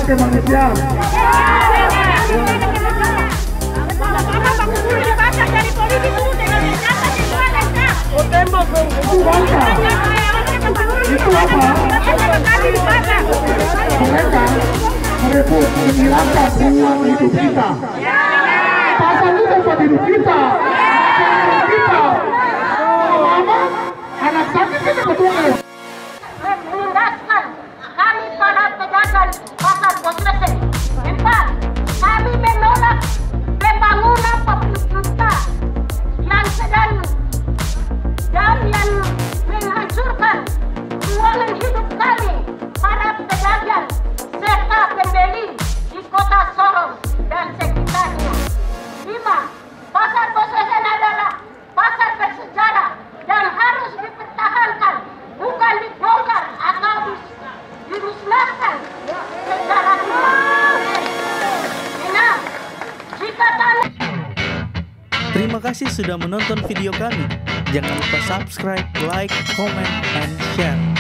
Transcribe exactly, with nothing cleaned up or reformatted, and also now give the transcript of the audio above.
kemanusiaan. Itu bangsa. Itu apa? Mereka merebut menghilangkan ruang hidup kita. Pasal itu tempat hidup kita. Hidup kita. Mama, anak sakit kita betul. Meningaskan kami para pedagang pasar Bosresen. Empat, kami menolak pembangunan pemerintah yang sedang dan yang menghancurkan ruangan hidup kami para pedagang serta pembeli di kota Sorong dan sekitarnya. Lima, pasar Bosresen adalah pasar bersejarah dan harus dipertahankan, bukan dibongkar atau dimusnahkan secara enam. Jika tanah. Terima kasih sudah menonton video kami. Jangan lupa subscribe, like, comment, and share.